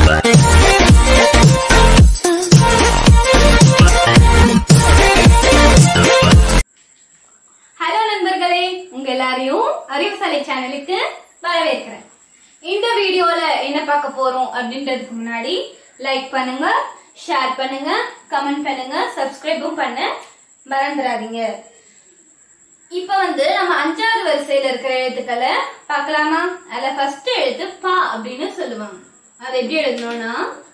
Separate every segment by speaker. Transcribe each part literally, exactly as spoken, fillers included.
Speaker 1: Hello நண்பர்களே, உங்க எல்லாரையும் அறிவுசாலை சேனலுக்கு வரவேற்கிறேன். இந்த வீடியோல என்ன பார்க்க போறோம் அப்படின்றதுக்கு முன்னாடி லைக் பண்ணுங்க, ஷேர் பண்ணுங்க, கமெண்ட் பண்ணுங்க, சப்ஸ்கிரைபும் பண்ண மறந்துடாதீங்க. இப்ப வந்து நம்ம அஞ்சாவது வரிசையில இருக்கிற எழுத்துக்களை பார்க்கலாமா? அதுல ஃபர்ஸ்ட் எழுத்து பா அப்படின்னு சொல்லுவாங்க. அதை எப்படி எழுதணும்னா,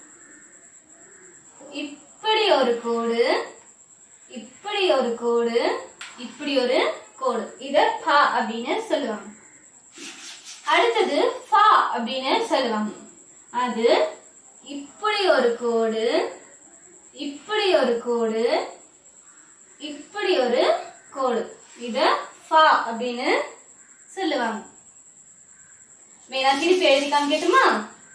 Speaker 1: இப்படி ஒரு கோடு, இப்படி ஒரு கோடு, இப்படி ஒரு கோடு, இத பா அப்படின்னு சொல்லுவாங்க. அடுத்தது ஃபா அப்படின்னு சொல்லுவாங்க. அது இப்படி ஒரு கோடு, இப்படி ஒரு கோடு, இப்படி ஒரு கோடு, இத ஃபா அப்படின்னு சொல்லுவாங்க. நான் திருப்பி எழுதி காமிக்கட்டுமா?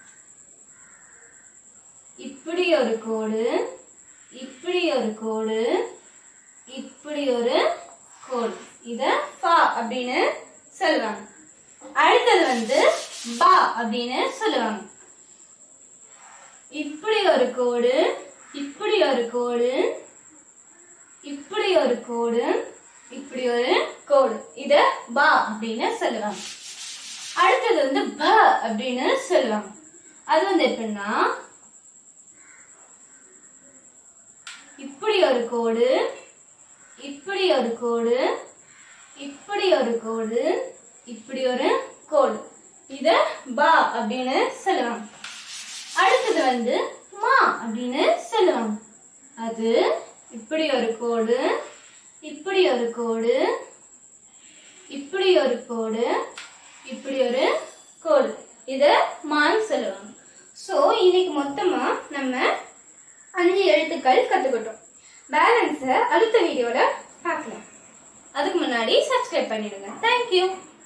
Speaker 1: இப்படி ஒரு கோடு, இப்படி ஒரு கோடு, இப்படி ஒரு கோடு, இத ஃபா அப்படின்னு சொல்லுவாங்க. அடுத்தது வந்து பா அப்படின்னு சொல்லுவாங்க. இப்படி ஒரு கோடு, இப்படி ஒரு கோடு, இப்படி ஒரு கோடு, இப்படி ஒரு கோடு, இத பா அப்படின்னு சொல்லுவாங்க. அடுத்தது வந்து ப அப்படின்னு சொல்லுவாங்க. அது வந்து எப்படின்னா, இப்படி ஒரு கோடு, இப்படி ஒரு கோடு, இப்படி ஒரு கோடு, இப்படி ஒரு கோடு, இத பா அப்படின்னு சொல்லுவாங்க. அடுத்தது வந்து மா அப்படின்னு சொல்லுவாங்க. அது இப்படி ஒரு கோடு, இப்படி ஒரு கோடு, இப்படி ஒரு கோடு, இப்படி ஒரு கோடு, இத மான்னு சொல்லுவாங்க. சோ இன்னைக்கு மொத்தமா நம்ம அஞ்சு எழுத்துக்கள் கத்துக்கிட்டோம். பேலன்ஸை அடுத்த வீடியோல பார்க்கலாம். அதுக்கு முன்னாடி சப்ஸ்கிரைப் பண்ணிடுங்க. தேங்க்யூ.